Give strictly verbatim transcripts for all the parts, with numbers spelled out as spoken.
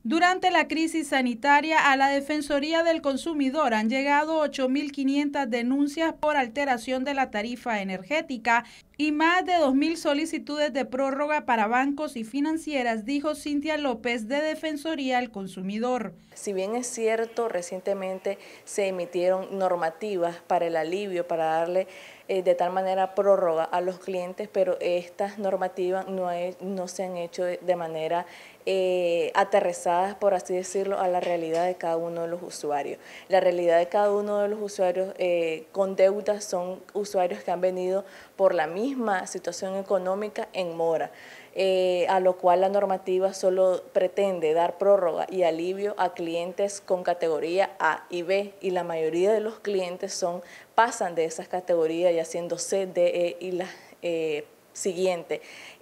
Durante la crisis sanitaria, a la Defensoría del Consumidor han llegado ocho mil quinientas denuncias por alteración de la tarifa energética y más de dos mil solicitudes de prórroga para bancos y financieras, dijo Cintia López de Defensoría al Consumidor. Si bien es cierto, recientemente se emitieron normativas para el alivio, para darle eh, de tal manera prórroga a los clientes, pero estas normativas no, he, no se han hecho de, de manera eh, aterrizadas, por así decirlo, a la realidad de cada uno de los usuarios. La realidad de cada uno de los usuarios eh, con deudas son usuarios que han venido por la misma situación económica en mora. Eh, a lo cual la normativa solo pretende dar prórroga y alivio a clientes con categoría A y B, y la mayoría de los clientes son pasan de esas categorías ya siendo C, D, E y las eh, siguiente.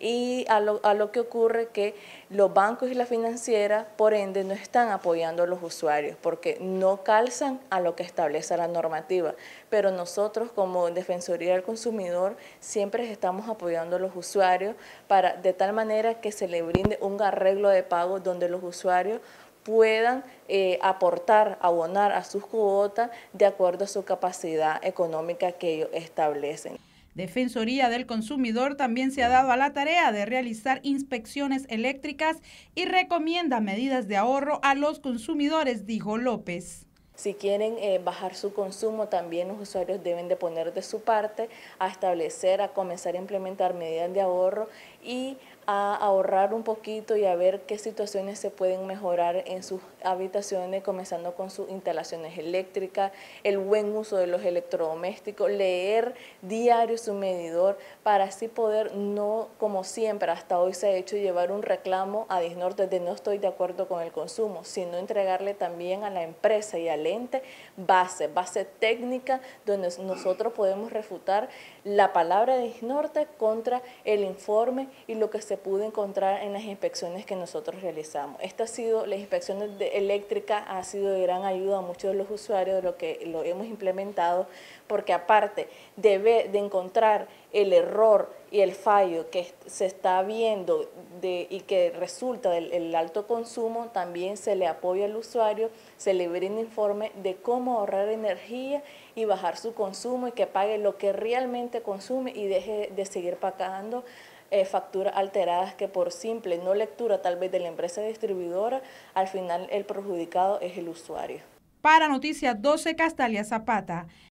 Y a lo, a lo que ocurre que los bancos y la financiera, por ende, no están apoyando a los usuarios porque no calzan a lo que establece la normativa. Pero nosotros, como Defensoría del Consumidor, siempre estamos apoyando a los usuarios para de tal manera que se le brinde un arreglo de pago donde los usuarios puedan eh, aportar, abonar a sus cuotas de acuerdo a su capacidad económica que ellos establecen. Defensoría del Consumidor también se ha dado a la tarea de realizar inspecciones eléctricas y recomienda medidas de ahorro a los consumidores, dijo López. Si quieren eh, bajar su consumo, también los usuarios deben de poner de su parte a establecer, a comenzar a implementar medidas de ahorro y a ahorrar un poquito y a ver qué situaciones se pueden mejorar en sus habitaciones, comenzando con sus instalaciones eléctricas, el buen uso de los electrodomésticos, leer diario su medidor para así poder, no como siempre hasta hoy se ha hecho, llevar un reclamo a Disnorte de no estoy de acuerdo con el consumo, sino entregarle también a la empresa y al ente base, base técnica donde nosotros podemos refutar la palabra de Disnorte contra el informe y lo que se pudo encontrar en las inspecciones que nosotros realizamos. Esta ha sido, las inspecciones de eléctricas ha sido de gran ayuda a muchos de los usuarios de lo que lo hemos implementado, porque aparte de, ver, de encontrar el error y el fallo que se está viendo de, y que resulta del el alto consumo, también se le apoya al usuario, se le brinda informe de cómo ahorrar energía y bajar su consumo y que pague lo que realmente consume y deje de seguir pagando eh, facturas alteradas que por simple no lectura tal vez de la empresa distribuidora, al final el perjudicado es el usuario. Para Noticias doce, Castalia Zapata.